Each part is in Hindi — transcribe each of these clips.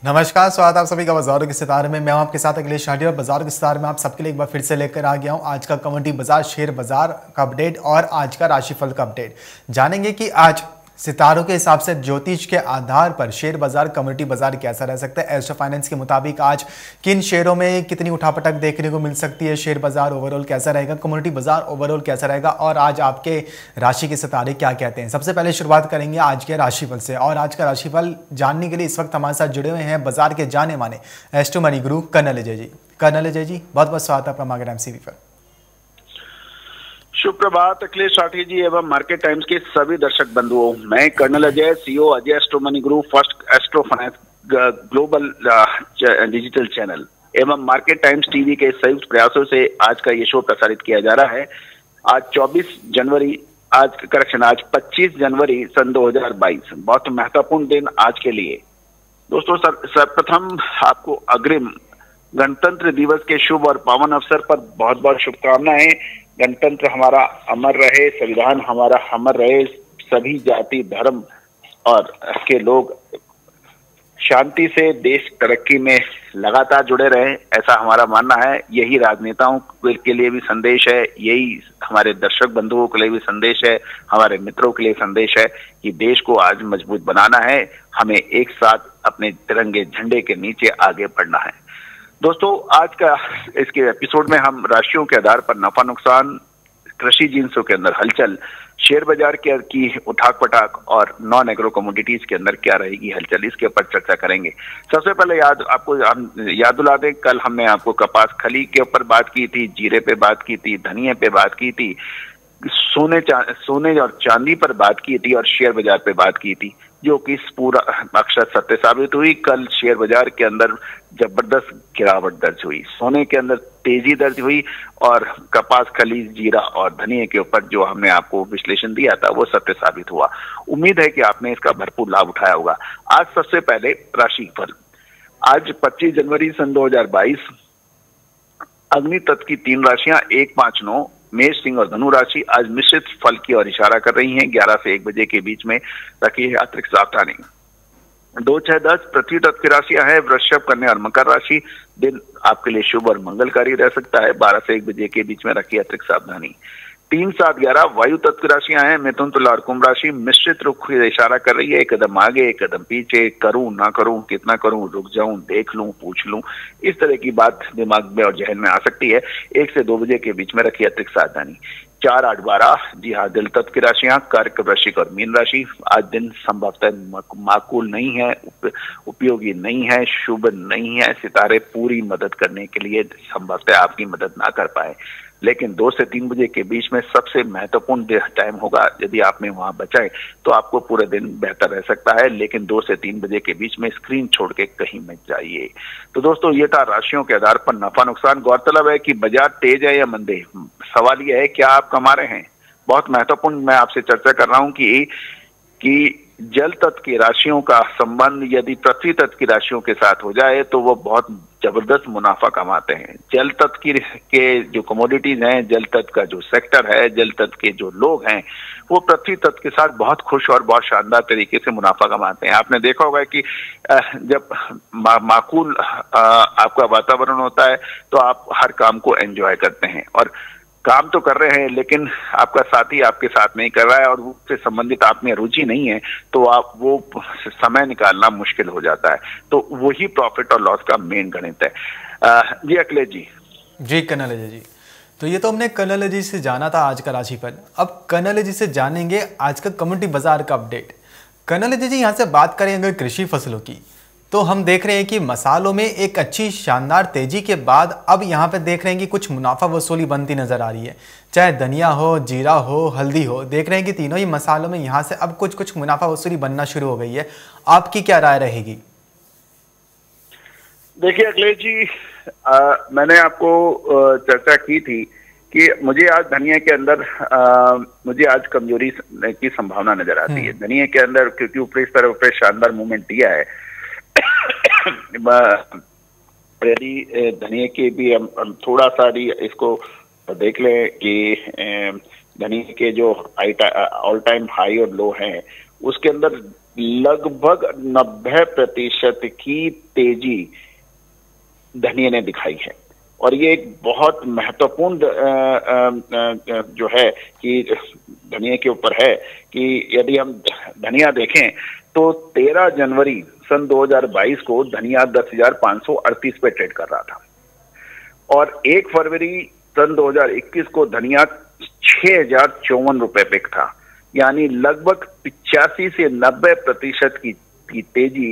नमस्कार, स्वागत है आप सभी का बाजारों के सितारे में। मैं हूं आपके साथ अखिलेश शाठी और बाजारों के सितारे में आप सबके लिए एक बार फिर से लेकर आ गया हूं आज का कमोडिटी बाजार, शेयर बाजार का अपडेट और आज का राशिफल का अपडेट। जानेंगे कि आज सितारों के हिसाब से ज्योतिष के आधार पर शेयर बाजार, कमोडिटी बाजार कैसा रह सकता है। एस्ट्रो फाइनेंस के मुताबिक आज किन शेयरों में कितनी उठापटक देखने को मिल सकती है, शेयर बाजार ओवरऑल कैसा रहेगा, कमोडिटी बाजार ओवरऑल कैसा रहेगा और आज आपके राशि के सितारे क्या कहते हैं। सबसे पहले शुरुआत करेंगे आज के राशिफल से और आज का राशिफल जानने के लिए इस वक्त हमारे साथ जुड़े हुए हैं बाजार के जाने माने एस्ट्रो मनी गुरु कर्नल अजय जी। कर्नल अजय जी, बहुत बहुत स्वागत है आपका मार्केट एमसीवी पर। सुप्रभात अखिलेश शाठी जी एवं मार्केट टाइम्स के सभी दर्शक बंधुओं, मैं colonel Ajay, CEO Ajay astro money group, first astro finance global digital channel एवं मार्केट टाइम्स टीवी के संयुक्त प्रयासों से आज का ये शो प्रसारित किया जा रहा है। आज 25 जनवरी सन 2022, बहुत महत्वपूर्ण दिन आज के लिए। दोस्तों, सर्वप्रथम आपको अग्रिम गणतंत्र दिवस के शुभ और पावन अवसर पर बहुत बहुत शुभकामनाएं। गणतंत्र हमारा अमर रहे, संविधान हमारा अमर रहे, सभी जाति धर्म और के लोग शांति से देश तरक्की में लगातार जुड़े रहे, ऐसा हमारा मानना है। यही राजनेताओं के लिए भी संदेश है, यही हमारे दर्शक बंधुओं के लिए भी संदेश है, हमारे मित्रों के लिए संदेश है कि देश को आज मजबूत बनाना है, हमें एक साथ अपने तिरंगे झंडे के नीचे आगे बढ़ना है। दोस्तों, आज का इसके एपिसोड में हम राशियों के आधार पर नफा नुकसान, कृषि जिन्सों के अंदर हलचल, शेयर बाजार की उठाक पटाक और नॉन एग्रो कमोडिटीज के अंदर क्या रहेगी हलचल, इसके ऊपर चर्चा करेंगे। सबसे पहले हम याद दिला दें, कल हमने आपको कपास खली के ऊपर बात की थी, जीरे पे बात की थी, धनिये पे बात की थी, सोने और चांदी पर बात की थी और शेयर बाजार पे बात की थी, जो कि पूरा अक्षर सत्य साबित हुई। कल शेयर बाजार के अंदर जबरदस्त गिरावट दर्ज हुई, सोने के अंदर तेजी दर्ज हुई और कपास, खली, जीरा और धनिये के ऊपर जो हमने आपको विश्लेषण दिया था वो सत्य साबित हुआ। उम्मीद है कि आपने इसका भरपूर लाभ उठाया होगा। आज सबसे पहले राशिफल। आज 25 जनवरी सन 2022, अग्नि तत्व की 3 राशियां 1, 5, 9, मेष, सिंह और धनु राशि आज मिश्रित फल की ओर इशारा कर रही हैं। 11 से 1 बजे के बीच में रखिए अतिरिक्त सावधानी। 2, 6, 10 पृथ्वी तत्व की राशियां हैं, वृषभ, कन्या और मकर राशि। दिन आपके लिए शुभ और मंगलकारी रह सकता है। 12 से 1 बजे के बीच में रखिए अतिरिक्त सावधानी। 3, 7, 11 वायु तत्व की राशियां हैं, मिथुन, तुला और कुंभ राशि मिश्रित रुख की इशारा कर रही है। एक कदम आगे, एक कदम पीछे, करूं ना करूं, कितना करूं, रुक जाऊं, देख लूं, पूछ लूं, इस तरह की बात दिमाग में और जहन में आ सकती है। 1 से 2 बजे के बीच में रखिए अतिरिक्त सावधानी। 4, 8, 12 जी हाँ, दिल तत्व की राशियां, कर्क, वृश्चिक और मीन राशि। आज दिन संभवतः माकूल नहीं है, उपयोगी नहीं है, शुभ नहीं है। सितारे पूरी मदद करने के लिए संभवतः आपकी मदद ना कर पाए, लेकिन 2 से 3 बजे के बीच में सबसे महत्वपूर्ण टाइम होगा। यदि आपने वहां बचाए तो आपको पूरे दिन बेहतर रह सकता है, लेकिन 2 से 3 बजे के बीच में स्क्रीन छोड़ के कहीं मत जाइए। तो दोस्तों, ये था राशियों के आधार पर नफा नुकसान। गौरतलब है कि बाजार तेज है या मंदे, सवाल यह है क्या आप कमा रहे हैं। बहुत महत्वपूर्ण मैं आपसे चर्चा कर रहा हूं कि जल तत्व की राशियों का संबंध यदि पृथ्वी तत्व की राशियों के साथ हो जाए तो वो बहुत जबरदस्त मुनाफा कमाते हैं। जल तत्व के जो कमोडिटीज हैं, जल तत्व का जो सेक्टर है, जल तत्व के जो लोग हैं, वो पृथ्वी तत्व के साथ बहुत खुश और बहुत शानदार तरीके से मुनाफा कमाते हैं। आपने देखा होगा कि जब माकूल आपका वातावरण होता है तो आप हर काम को एंजॉय करते हैं और काम तो कर रहे हैं, लेकिन आपका साथी आपके साथ नहीं कर रहा है और उससे संबंधित आप में रुचि नहीं है, तो आप वो समय निकालना मुश्किल हो जाता है। तो वही प्रॉफिट और लॉस का मेन गणित है। जी अखिलेश जी। जी कर्नल अजय जी, तो ये तो हमने कर्नल अजय जी से जाना था आज का राशिफल। अब कर्नल अजय जी से जानेंगे आज का कमोडिटी बाजार का अपडेट। कर्नल अजय जी, यहाँ से बात करें अगर कृषि फसलों की, तो हम देख रहे हैं कि मसालों में एक अच्छी शानदार तेजी के बाद अब यहाँ पे देख रहे हैं कि कुछ मुनाफा वसूली बनती नजर आ रही है। चाहे धनिया हो, जीरा हो, हल्दी हो, देख रहे हैं कि तीनों ही मसालों में यहाँ से अब कुछ मुनाफा वसूली बनना शुरू हो गई है। आपकी क्या राय रहेगी? देखिए अखिलेश जी, मैंने आपको चर्चा की थी कि मुझे आज धनिया के अंदर मुझे आज कमजोरी की संभावना नजर आती है। धनिया के अंदर क्योंकि ऊपरी स्तर पर शानदार मूवमेंट दिया है, यदि धनिया के भी हम थोड़ा सा इसको देख लें कि धनिया के जो ऑल टाइम हाई और लो हैं, उसके अंदर लगभग 90% की तेजी धनिया ने दिखाई है। और ये एक बहुत महत्वपूर्ण जो है कि धनिया के ऊपर है कि यदि हम धनिया देखें तो 13 जनवरी सन 2022 को धनिया 10,538 पे ट्रेड कर रहा था और 1 फरवरी सन 2021 को धनिया 6,054 रुपए पे था। यानी लगभग 85 से 90% की तेजी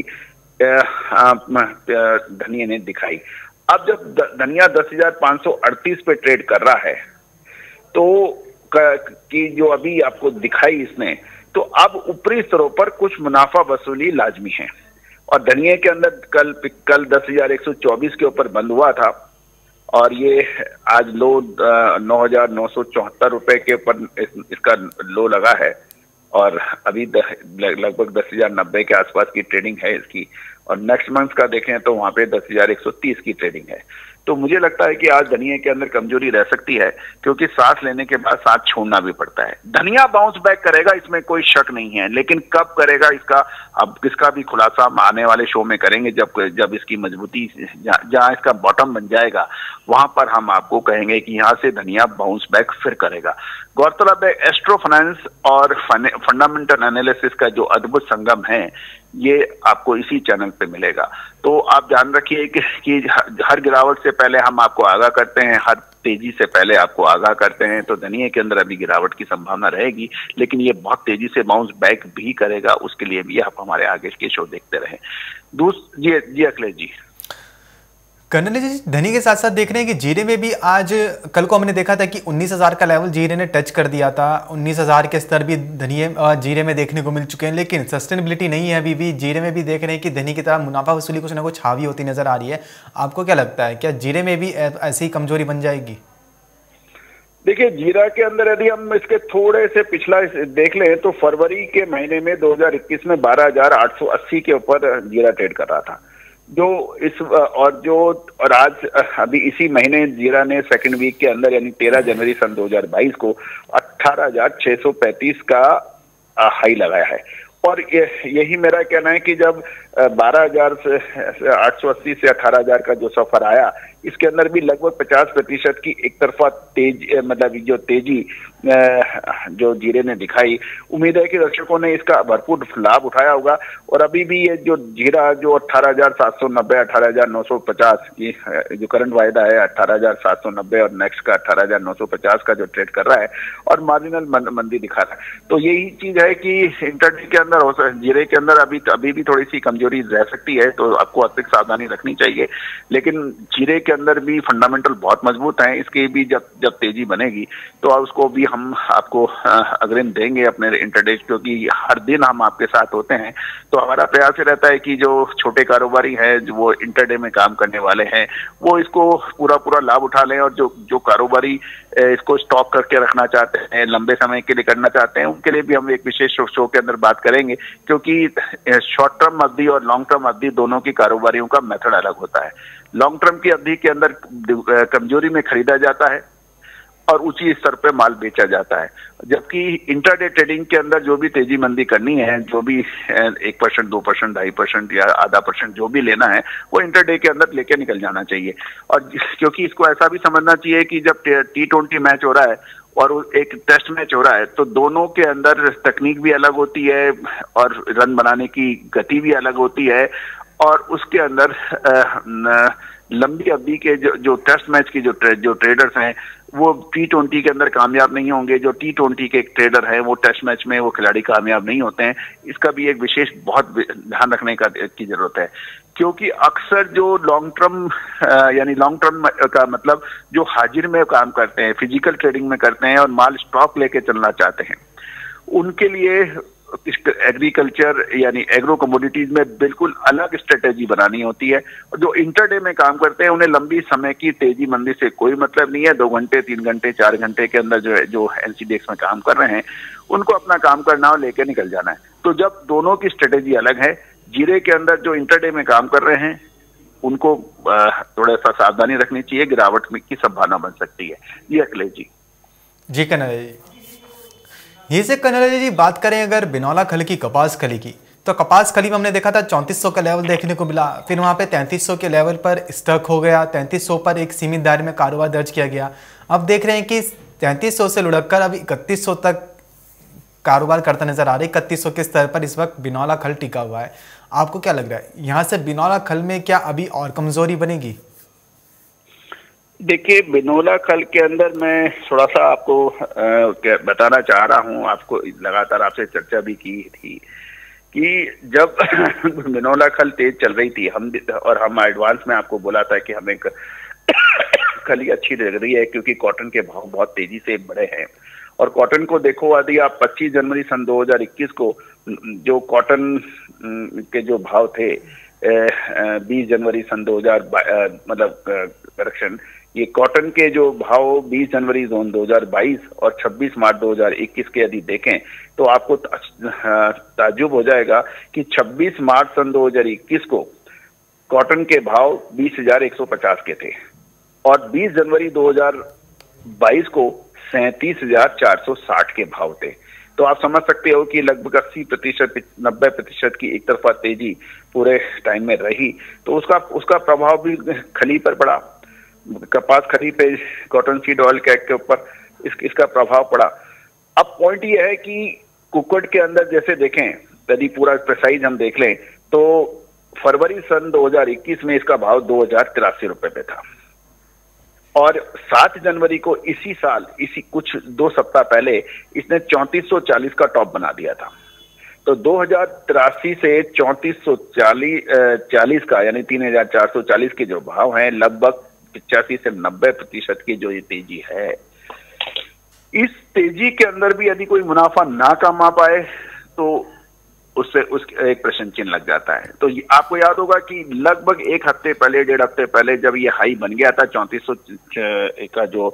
धनिया ने दिखाई। अब जब धनिया 10,538 पे ट्रेड कर रहा है तो कि जो अभी आपको दिखाई इसने, तो अब ऊपरी स्तरों पर कुछ मुनाफा वसूली लाजमी है। और धनिया के अंदर कल 10,124 के ऊपर बंद हुआ था और ये आज लो 9,974 रुपए के ऊपर इसका लो लगा है और अभी लगभग 10,090 के आसपास की ट्रेडिंग है इसकी। और नेक्स्ट मंथ का देखें तो वहां पे 10,130 की ट्रेडिंग है। तो मुझे लगता है कि आज धनिया के अंदर कमजोरी रह सकती है क्योंकि सांस लेने के बाद सांस छोड़ना भी पड़ता है। धनिया बाउंस बैक करेगा, इसमें कोई शक नहीं है, लेकिन कब करेगा इसका अब इसका भी खुलासा हम आने वाले शो में करेंगे जब इसकी मजबूती जहां इसका बॉटम बन जाएगा वहां पर हम आपको कहेंगे कि यहाँ से धनिया बाउंस बैक फिर करेगा। गौरतलब है एस्ट्रो फाइनेंस और फंडामेंटल एनालिसिस का जो अद्भुत संगम है ये आपको इसी चैनल पे मिलेगा। तो आप जान रखिए कि हर गिरावट से पहले हम आपको आगाह करते हैं, हर तेजी से पहले आपको आगाह करते हैं। तो धनिया के अंदर अभी गिरावट की संभावना रहेगी, लेकिन ये बहुत तेजी से बाउंस बैक भी करेगा। उसके लिए भी आप हमारे आगे के शो देखते रहें। जी अखिलेश जी। कर्नल जी, धनिया के साथ साथ देख रहे हैं कि जीरे में भी आज कल को हमने देखा था कि 19,000 का लेवल जीरे ने टच कर दिया था। 19,000 के स्तर भी धनिया जीरे में देखने को मिल चुके हैं, लेकिन सस्टेनेबिलिटी नहीं है अभी भी। जीरे में भी देख रहे हैं कि धनिया की तरह मुनाफा वसूली कुछ ना कुछ हावी होती नजर आ रही है। आपको क्या लगता है, क्या जीरे में भी ऐसी कमजोरी बन जाएगी? देखिए, जीरा के अंदर यदि हम इसके थोड़े से पिछला देख लें तो फरवरी के महीने में 2021 में 12,880 के ऊपर जीरा ट्रेड कर रहा था। और आज अभी इसी महीने जीरा ने सेकंड वीक के अंदर यानी 13 जनवरी सन 2022 को 18,635 का हाई लगाया है। और यही मेरा कहना है कि जब 12,880 से 18,000 का जो सफर आया, इसके अंदर भी लगभग 50% की एक तरफा मतलब जो तेजी जो जीरे ने दिखाई। उम्मीद है कि दर्शकों ने इसका भरपूर लाभ उठाया होगा। और अभी भी ये जो जीरा जो 18,790 18,950 की जो करंट वायदा है 18,790 और नेक्स्ट का 18,950 का जो ट्रेड कर रहा है और मार्जिनल मंदी दिखा रहा है। तो यही चीज है कि इंटरडे के अंदर जीरे के अंदर अभी भी थोड़ी सी कमजोरी रह सकती है, तो आपको अतिरिक्त सावधानी रखनी चाहिए। लेकिन जीरे के अंदर भी फंडामेंटल बहुत मजबूत हैं। इसकी भी जब तेजी बनेगी तो उसको भी हम आपको अग्रिम देंगे अपने इंटरडे, क्योंकि हर दिन हम आपके साथ होते हैं। तो हमारा प्रयास रहता है कि जो छोटे कारोबारी हैं, जो वो इंटरडे में काम करने वाले हैं, वो इसको पूरा लाभ उठा लें। और जो कारोबारी इसको स्टॉक करके रखना चाहते हैं, लंबे समय के लिए करना चाहते हैं, उनके लिए भी हम एक विशेष शो के अंदर बात करेंगे। क्योंकि शॉर्ट टर्म अवधि और लॉन्ग टर्म अवधि दोनों की कारोबारियों का मेथड अलग होता है। लॉन्ग टर्म की अवधि के अंदर कमजोरी में खरीदा जाता है और ऊंची स्तर पे माल बेचा जाता है, जबकि इंट्राडे ट्रेडिंग के अंदर जो भी तेजी मंदी करनी है, जो भी 1%, 2%, 2.5% या आधा % जो भी लेना है, वो इंट्राडे के अंदर लेके निकल जाना चाहिए। और क्योंकि इसको ऐसा भी समझना चाहिए कि जब T20 मैच हो रहा है और एक टेस्ट मैच हो रहा है, तो दोनों के अंदर तकनीक भी अलग होती है और रन बनाने की गति भी अलग होती है। और उसके अंदर लंबी अवधि के जो टेस्ट मैच की जो ट्रेडर्स हैं वो T20 के अंदर कामयाब नहीं होंगे। जो T20 के ट्रेडर हैं वो टेस्ट मैच में वो खिलाड़ी कामयाब नहीं होते हैं। इसका भी एक विशेष बहुत ध्यान रखने की जरूरत है, क्योंकि अक्सर जो लॉन्ग टर्म यानी लॉन्ग टर्म का मतलब जो हाजिर में काम करते हैं, फिजिकल ट्रेडिंग में करते हैं और माल स्टॉक लेके चलना चाहते हैं, उनके लिए एग्रीकल्चर यानी एग्रो कमोडिटीज में बिल्कुल अलग स्ट्रेटेजी बनानी होती है। और जो इंटरडे में काम करते हैं उन्हें लंबी समय की तेजी मंदी से कोई मतलब नहीं है। 2 घंटे, 3 घंटे, 4 घंटे के अंदर जो एनसीडीएक्स में काम कर रहे हैं उनको अपना काम करना और लेके निकल जाना है। तो जब दोनों की स्ट्रेटेजी अलग है, जीरे के अंदर जो इंटरडे में काम कर रहे हैं उनको थोड़ा सा सावधानी रखनी चाहिए, गिरावट की संभावना बन सकती है। जी अखिलेश जी। जी कन्हैया जी, ये से कन्हैया जी बात करें अगर बिनौला खल की, कपास खली की, तो कपास खली में हमने देखा था 3400 का लेवल देखने को मिला, फिर वहाँ पे 3300 के लेवल पर स्टक हो गया, 3300 पर एक सीमित दायरे में कारोबार दर्ज किया गया। अब देख रहे हैं कि 3300 से लुढ़ककर अब 3100 तक कारोबार करता नजर आ रहा है। 3100 के स्तर पर इस वक्त बिनौला खल टिका हुआ है। आपको क्या लग रहा है, यहाँ से बिनौला खल में क्या अभी और कमजोरी बनेगी? देखिए, बिनौला खल के अंदर मैं थोड़ा सा आपको बताना चाह रहा हूँ, आपको लगातार आपसे चर्चा भी की थी कि जब बिनौला खल तेज चल रही थी, हम एडवांस में आपको बोला था कि हमें खली अच्छी लग रही है क्योंकि कॉटन के भाव बहुत तेजी से बढ़े हैं। और कॉटन को देखो, यदि आप 25 जनवरी सन 2021 को जो कॉटन के जो भाव थे 20 जनवरी सन 2000 मतलब करेक्शन, ये कॉटन के जो भाव 20 जनवरी 2022 और 26 मार्च 2021 के यदि देखें तो आपको ताज्जुब हो जाएगा कि 26 मार्च सन 2021 को कॉटन के भाव 20,150 के थे और 20 जनवरी 2022 को 37,460 के भाव थे। तो आप समझ सकते हो कि लगभग 80% 90% की एक तरफा तेजी पूरे टाइम में रही। तो उसका प्रभाव भी खली पर पड़ा, कपास खली पे, कॉटन सीड ऑयल के ऊपर इसका प्रभाव पड़ा। अब पॉइंट ये है कि कुक्कुट के अंदर जैसे देखें, यदि पूरा प्रिसाइज हम देख लें तो फरवरी सन 2021 में इसका भाव 2083 रुपए पे था और 7 जनवरी को इसी कुछ 2 सप्ताह पहले इसने 3440 का टॉप बना दिया था। तो 2083 से 3440 का यानी 3440 के जो भाव हैं, लगभग 85 से 90% की जो ये तेजी है, इस तेजी के अंदर भी यदि कोई मुनाफा ना कमा पाए तो उससे एक प्रश्न चिन्ह लग जाता है। तो आपको याद होगा कि लगभग 1 हफ्ते पहले, 1.5 हफ्ते पहले जब ये हाई बन गया था 3400 का, जो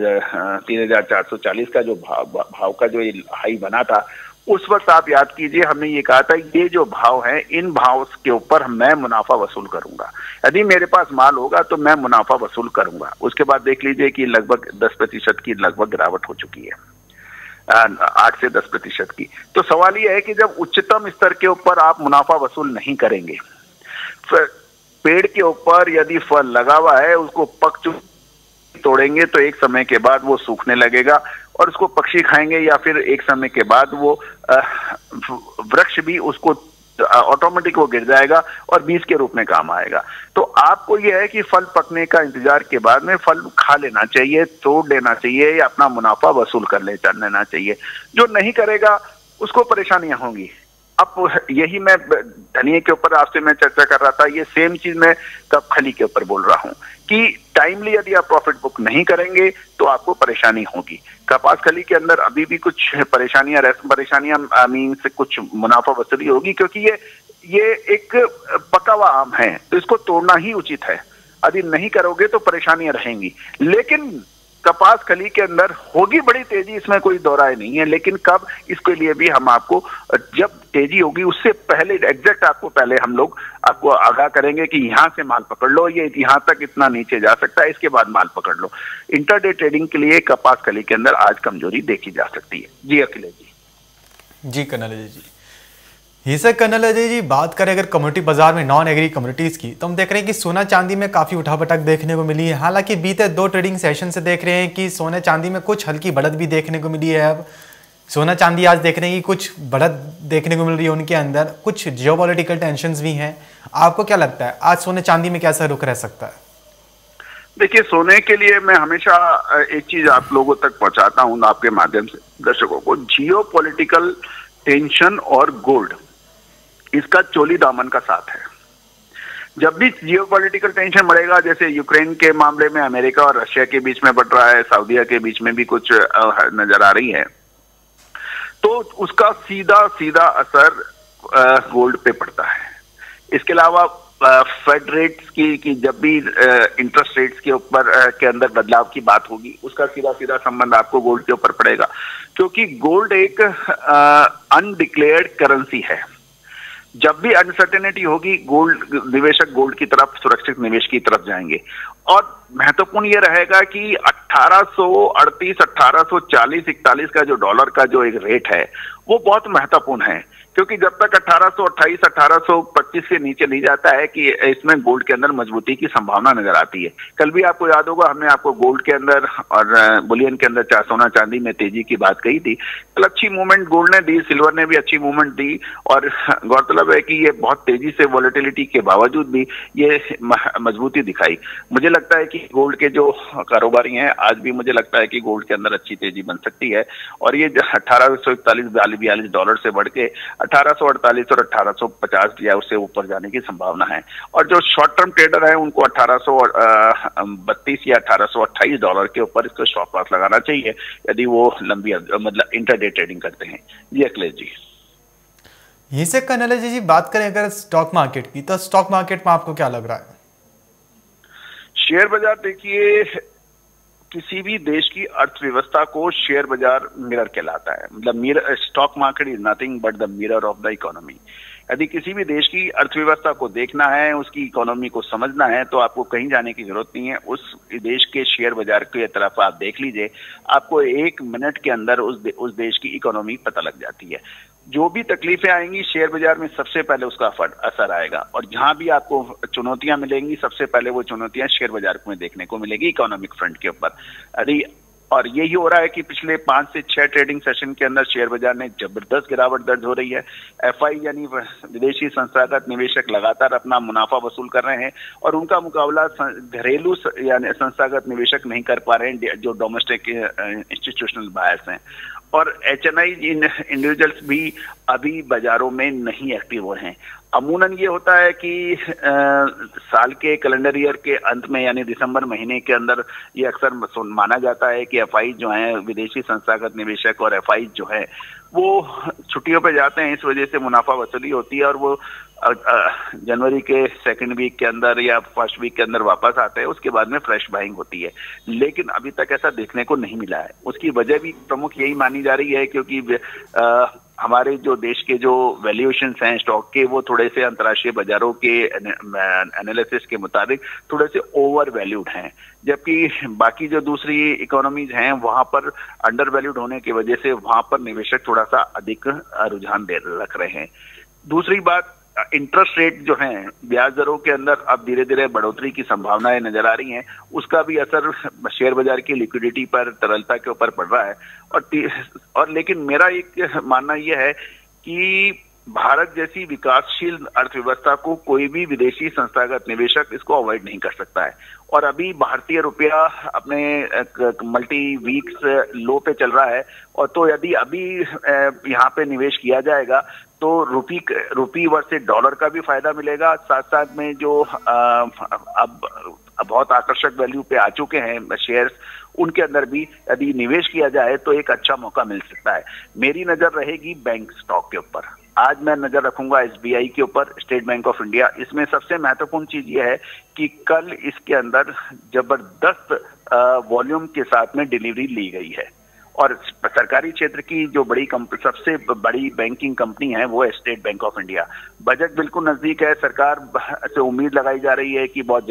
3440 का जो भाव का जो ये हाई बना था, उस वक्त आप याद कीजिए हमने ये कहा था ये जो भाव है, इन भाव के ऊपर मैं मुनाफा वसूल करूंगा, यदि मेरे पास माल होगा तो मैं मुनाफा वसूल करूंगा। उसके बाद देख लीजिए कि लगभग 10% की लगभग गिरावट हो चुकी है, 8 से 10% की। तो सवाल यह है कि जब उच्चतम स्तर के ऊपर आप मुनाफा वसूल नहीं करेंगे, पेड़ के ऊपर यदि फल लगा हुआ है उसको तोड़ेंगे तो एक समय के बाद वो सूखने लगेगा और उसको पक्षी खाएंगे, या फिर एक समय के बाद वो वृक्ष भी उसको ऑटोमेटिक वो गिर जाएगा और बीज के रूप में काम आएगा। तो आपको यह है कि फल पकने का इंतजार के बाद में फल खा लेना चाहिए, तोड़ लेना चाहिए या अपना मुनाफा वसूल कर लेना चाहिए। जो नहीं करेगा उसको परेशानियां होंगी। अब यही मैं धनिये के ऊपर आपसे मैं चर्चा कर रहा था, ये सेम चीज मैं कप खली के ऊपर बोल रहा हूँ कि टाइमली यदि आप प्रॉफिट बुक नहीं करेंगे तो आपको परेशानी होगी। कपास खली के अंदर अभी भी कुछ परेशानियां मीन से कुछ मुनाफा वसूली होगी, क्योंकि ये एक पका हुआ आम है तो इसको तोड़ना ही उचित है। यदि नहीं करोगे तो परेशानियां रहेंगी। लेकिन कपास खली के अंदर होगी बड़ी तेजी, इसमें कोई दो राय नहीं है, लेकिन कब, इसके लिए भी हम आपको जब तेजी होगी उससे पहले एग्जैक्ट हम लोग आपको आगाह करेंगे कि यहां से माल पकड़ लो, ये यहां तक इतना नीचे जा सकता है, इसके बाद माल पकड़ लो। इंटरडे ट्रेडिंग के लिए कपास खली के अंदर आज कमजोरी देखी जा सकती है। जी अखिलेश जी। जी कर्नल अजय जी। ये सर कर्नल अजय जी, बात करें अगर कम्युनिटी बाजार में नॉन एग्री कम्युनिटीज की, तो हम देख रहे हैं कि सोना चांदी में काफी उठापटक देखने को मिली है। हालांकि बीते 2 ट्रेडिंग सेशन से देख रहे हैं कि सोने चांदी में कुछ हल्की बढ़त भी देखने को मिली है। अब सोना चांदी आज देख रहे हैं कि कुछ बढ़त देखने को मिल रही है, उनके अंदर कुछ जियोपॉलिटिकल टेंशंस भी हैं। आपको क्या लगता है आज सोने चांदी में कैसा रुख रह सकता है? देखिए, सोने के लिए मैं हमेशा एक चीज आप लोगों तक पहुंचाता हूं आपके माध्यम से दर्शकों को, जियोपॉलिटिकल टेंशन और गोल्ड इसका चोली दामन का साथ है। जब भी जियोपॉलिटिकल टेंशन बढ़ेगा, जैसे यूक्रेन के मामले में अमेरिका और रशिया के बीच में बढ़ रहा है, सऊदीया के बीच में भी कुछ नजर आ रही है, तो उसका सीधा असर गोल्ड पे पड़ता है। इसके अलावा फेड रेट्स की जब भी इंटरेस्ट रेट्स के ऊपर के अंदर बदलाव की बात होगी, उसका सीधा संबंध आपको गोल्ड के ऊपर पड़ेगा, क्योंकि गोल्ड एक अनडिक्लेयर्ड करेंसी है। जब भी अनसर्टेनिटी होगी, निवेशक गोल्ड की तरफ, सुरक्षित निवेश की तरफ जाएंगे। और महत्वपूर्ण यह रहेगा कि 1838, 1840, 41 का जो डॉलर का जो एक रेट है वो बहुत महत्वपूर्ण है। क्योंकि जब तक 1828 1825 के नीचे नहीं जाता है कि इसमें गोल्ड के अंदर मजबूती की संभावना नजर आती है। कल भी आपको याद होगा हमने आपको गोल्ड के अंदर और बुलियन के अंदर सोना चांदी में तेजी की बात कही थी। कल अच्छी मूवमेंट गोल्ड ने दी, सिल्वर ने भी अच्छी मूवमेंट दी और गौरतलब है कि ये बहुत तेजी से वॉलेटिलिटी के बावजूद भी ये मजबूती दिखाई। मुझे लगता है कि गोल्ड के जो कारोबारी हैं आज भी मुझे लगता है कि गोल्ड के अंदर अच्छी तेजी बन सकती है और ये 1841-42 डॉलर से बढ़ के 1848 और 1850 या उससे ऊपर जाने की संभावना है। और जो शॉर्ट टर्म ट्रेडर है उनको 1832 या 1828 डॉलर के ऊपर इसको स्टॉप लॉस लगाना चाहिए यदि वो लंबी मतलब इंटरडे ट्रेडिंग करते हैं। जी अखिलेश जी, यहीं से कन्हैया जी बात करें अगर स्टॉक मार्केट की, तो स्टॉक मार्केट में आपको क्या लग रहा है? शेयर बाजार देखिए, किसी भी देश की अर्थव्यवस्था को शेयर बाजार मिरर कहलाता है। मतलब mirror, stock market is nothing but the mirror of the economy. यदि किसी भी देश की अर्थव्यवस्था को देखना है, उसकी इकोनॉमी को समझना है, तो आपको कहीं जाने की जरूरत नहीं है। उस देश के शेयर बाजार की तरफ आप देख लीजिए, आपको 1 मिनट के अंदर उस देश की इकोनॉमी पता लग जाती है। जो भी तकलीफें आएंगी शेयर बाजार में सबसे पहले उसका असर आएगा और जहां भी आपको चुनौतियां मिलेंगी सबसे पहले वो चुनौतियां शेयर बाजार में देखने को मिलेगी इकोनॉमिक फ्रंट के ऊपर। यदि और यही हो रहा है कि पिछले 5 से 6 ट्रेडिंग सेशन के अंदर शेयर बाजार में जबरदस्त गिरावट दर्ज हो रही है। एफआई यानी विदेशी संस्थागत निवेशक लगातार अपना मुनाफा वसूल कर रहे हैं और उनका मुकाबला घरेलू यानी संस्थागत निवेशक नहीं कर पा रहे हैं जो डोमेस्टिक इंस्टीट्यूशनल बायर्स हैं। और एचएनआई इंडिविजुअल्स भी अभी बाजारों में नहीं एक्टिव हो रहे हैं। अमूमन ये होता है कि साल के कैलेंडर ईयर के अंत में यानी दिसंबर महीने के अंदर ये अक्सर माना जाता है कि एफआई जो हैं विदेशी संस्थागत निवेशक और एफआई जो है वो छुट्टियों पे जाते हैं, इस वजह से मुनाफा वसूली होती है और वो जनवरी के 2nd वीक के अंदर या 1st वीक के अंदर वापस आते हैं। उसके बाद में फ्रेश बाइंग होती है, लेकिन अभी तक ऐसा देखने को नहीं मिला है। उसकी वजह भी प्रमुख यही मानी जा रही है क्योंकि हमारे जो देश के जो वैल्यूएशंस हैं स्टॉक के वो थोड़े से अंतर्राष्ट्रीय बाजारों के एनालिसिस के मुताबिक थोड़े से ओवर वैल्यूड हैं, जबकि बाकी जो दूसरी इकोनॉमीज हैं वहां पर अंडर वैल्यूड होने की वजह से वहां पर निवेशक थोड़ा सा अधिक रुझान रख रहे हैं। दूसरी बात, इंटरेस्ट रेट जो हैं ब्याज दरों के अंदर अब धीरे धीरे बढ़ोतरी की संभावनाएं नजर आ रही हैं, उसका भी असर शेयर बाजार की लिक्विडिटी पर, तरलता के ऊपर पड़ रहा है। और लेकिन मेरा एक मानना यह है कि भारत जैसी विकासशील अर्थव्यवस्था को कोई भी विदेशी संस्थागत निवेशक इसको अवॉइड नहीं कर सकता है। और अभी भारतीय रुपया अपने मल्टी वीक्स लो पे चल रहा है और तो यदि अभी यहाँ पे निवेश किया जाएगा तो रुपी वर्सेस डॉलर का भी फायदा मिलेगा। साथ साथ में जो अब बहुत आकर्षक वैल्यू पे आ चुके हैं शेयर्स, उनके अंदर भी यदि निवेश किया जाए तो एक अच्छा मौका मिल सकता है। मेरी नजर रहेगी बैंक स्टॉक के ऊपर। आज मैं नजर रखूंगा एसबीआई के ऊपर, स्टेट बैंक ऑफ इंडिया। इसमें सबसे महत्वपूर्ण चीज यह है कि कल इसके अंदर जबरदस्त वॉल्यूम के साथ में डिलीवरी ली गई है और सरकारी क्षेत्र की जो सबसे बड़ी बैंकिंग कंपनी है वो है state bank of India. Budget बिल्कुल नजदीक है, सरकार से उम्मीद लगाई जा रही है कि बहुत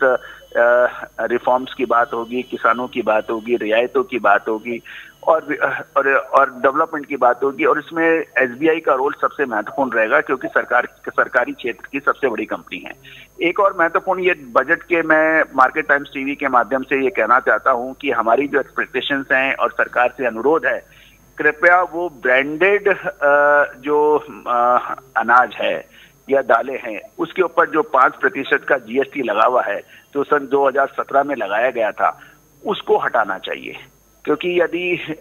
जबरदस्त रिफॉर्म्स की बात होगी, किसानों की बात होगी, रियायतों की बात होगी और डेवलपमेंट की बात होगी। और इसमें एसबीआई का रोल सबसे महत्वपूर्ण रहेगा क्योंकि सरकारी क्षेत्र की सबसे बड़ी कंपनी है। एक और महत्वपूर्ण ये बजट के मैं मार्केट टाइम्स टीवी के माध्यम से ये कहना चाहता हूं कि हमारी जो एक्सपेक्टेशंस हैं और सरकार से अनुरोध है, कृपया वो ब्रांडेड जो अनाज है या दालें हैं उसके ऊपर जो 5% का जीएसटी लगा हुआ है जो सन 2017 में लगाया गया था उसको हटाना चाहिए। क्योंकि यदि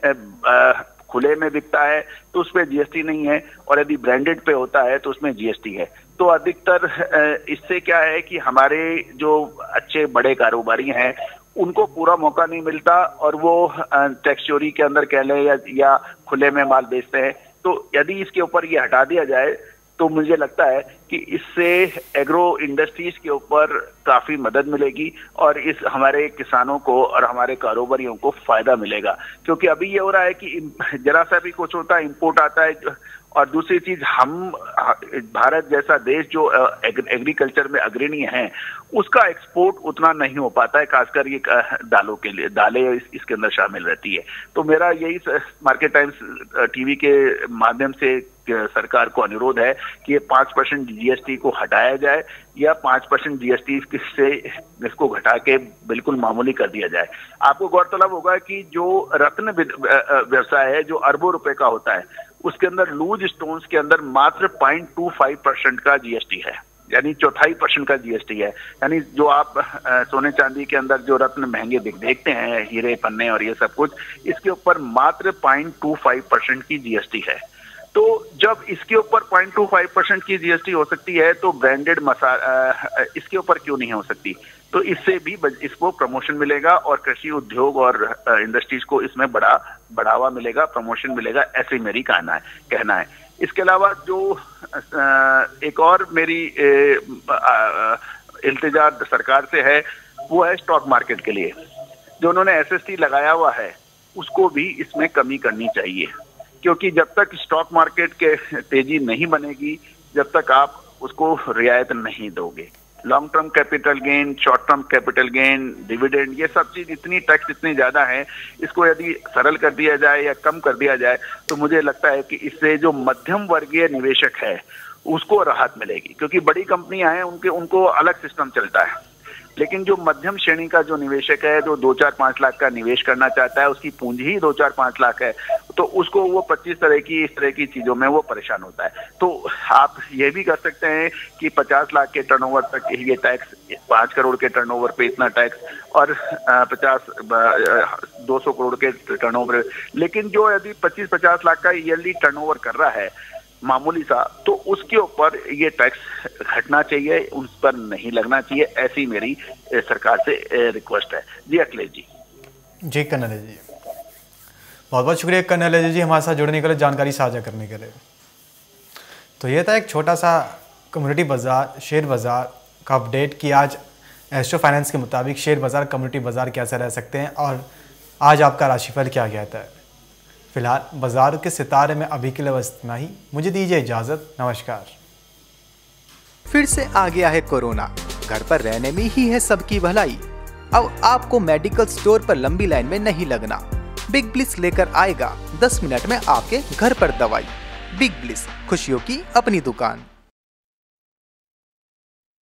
खुले में बिकता है तो उसमें जीएसटी नहीं है और यदि ब्रांडेड पे होता है तो उसमें जीएसटी है। तो अधिकतर इससे क्या है कि हमारे जो अच्छे बड़े कारोबारी हैं उनको पूरा मौका नहीं मिलता और वो टैक्स चोरी के अंदर कह लें या खुले में माल बेचते हैं। तो यदि इसके ऊपर ये हटा दिया जाए तो मुझे लगता है कि इससे एग्रो इंडस्ट्रीज के ऊपर काफी मदद मिलेगी और इस हमारे किसानों को और हमारे कारोबारियों को फायदा मिलेगा। क्योंकि अभी ये हो रहा है कि जरा सा भी कुछ होता है इंपोर्ट आता है और दूसरी चीज हम भारत जैसा देश जो एग्रीकल्चर में अग्रणी है उसका एक्सपोर्ट उतना नहीं हो पाता है, खासकर ये दालों के लिए, दालें इसके अंदर शामिल रहती है। तो मेरा यही मार्केट टाइम्स टीवी के माध्यम से सरकार को अनुरोध है कि ये 5% जीएसटी को हटाया जाए या 5% जीएसटी से इसको घटा के बिल्कुल मामूली कर दिया जाए। आपको गौरतलब होगा कि जो रत्न व्यवसाय है जो अरबों रुपए का होता है, उसके अंदर लूज स्टोन्स के अंदर मात्र 0.25% का जीएसटी है, यानी 0.25% का जीएसटी है। यानी जो आप सोने चांदी के अंदर जो रत्न महंगे देखते हैं, हीरे पन्ने और ये सब कुछ, इसके ऊपर मात्र 0.25% की जीएसटी है। तो जब इसके ऊपर 0.25% की जीएसटी हो सकती है तो ब्रांडेड मसाला इसके ऊपर क्यों नहीं हो सकती? तो इससे भी इसको प्रमोशन मिलेगा और कृषि उद्योग और इंडस्ट्रीज को इसमें बढ़ावा मिलेगा, प्रमोशन मिलेगा, ऐसी मेरी कहना है। इसके अलावा जो एक और मेरी इल्तिजा सरकार से है वो है स्टॉक मार्केट के लिए जो उन्होंने एसएसटी लगाया हुआ है उसको भी इसमें कमी करनी चाहिए, क्योंकि जब तक स्टॉक मार्केट के तेजी नहीं बनेगी, जब तक आप उसको रियायत नहीं दोगे, long term capital gain, short term capital gain, dividend, ये सब चीज इतनी टैक्स इतनी ज्यादा है, इसको यदि सरल कर दिया जाए या कम कर दिया जाए तो मुझे लगता है कि इससे जो मध्यम वर्गीय निवेशक है उसको राहत मिलेगी। क्योंकि बड़ी कंपनियां हैं उनको अलग सिस्टम चलता है, लेकिन जो मध्यम श्रेणी का जो निवेशक है जो 2-4-5 लाख का निवेश करना चाहता है, उसकी पूंजी ही 2-4-5 लाख है, तो उसको वो 25 इस तरह की चीजों में वो परेशान होता है। तो आप ये भी कर सकते हैं कि 50 लाख के टर्नओवर तक ये टैक्स, 5 करोड़ के टर्नओवर पे इतना टैक्स और 200 करोड़ के टर्नओवर, लेकिन जो यदि 25-50 लाख का ईयरली टर्नओवर कर रहा है मामूली सा, तो उसके ऊपर ये टैक्स घटना चाहिए, उस पर नहीं लगना चाहिए, ऐसी मेरी सरकार से रिक्वेस्ट है। जी अखिलेश जी। जी कन्हैया जी, बहुत बहुत शुक्रिया कन्हैया जी हमारे साथ जुड़ने के लिए, जानकारी साझा करने के लिए। तो ये था एक छोटा सा कम्युनिटी बाजार, शेयर बाजार का अपडेट कि आज एस्ट्रो फाइनेंस के मुताबिक शेयर बाजार, कम्युनिटी बाजार कैसे रह सकते हैं और आज आपका राशिफल क्या कहता है। फिलहाल बाजार के सितारे में अभी के लिए बस इतना ही, मुझे दीजिए इजाजत, नमस्कार। फिर से आ गया है कोरोना, घर पर रहने में ही है सबकी भलाई। अब आपको मेडिकल स्टोर पर लंबी लाइन में नहीं लगना, बिग ब्लिस लेकर आएगा 10 मिनट में आपके घर पर दवाई। बिग ब्लिस, खुशियों की अपनी दुकान।